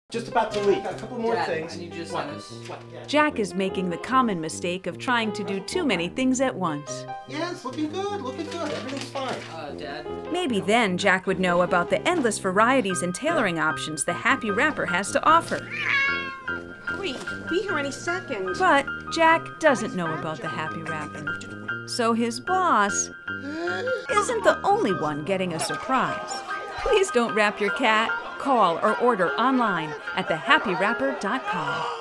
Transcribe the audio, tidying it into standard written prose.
Just about to leave. Got a couple more Dad, things. I need you to sign this. What? Yeah. Jack is making the common mistake of trying to do too many things at once. Yeah, it's looking good, looking good. Everything's fine. Dad. Maybe then Jack would know about the endless varieties and tailoring options the Happy Wrapper has to offer. Wait, be here any second. But Jack doesn't know about the Happy Wrapper. So his boss isn't the only one getting a surprise. Please don't wrap your cat. Call or order online at thehappywrapper.com.